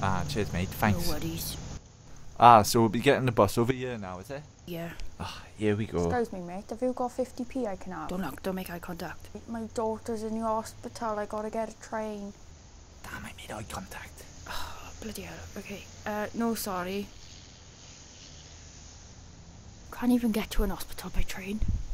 Ah, cheers, mate. Thanks. No worries. Ah, so we'll be getting the bus over here now, is it? Yeah. Ah, here we go. Excuse me, mate. Have you got 50p I can have? Don't look, don't make eye contact. My daughter's in the hospital. I gotta get a train. Damn, I made eye contact. Oh, bloody hell. Okay. No, sorry. Can't even get to an hospital by train.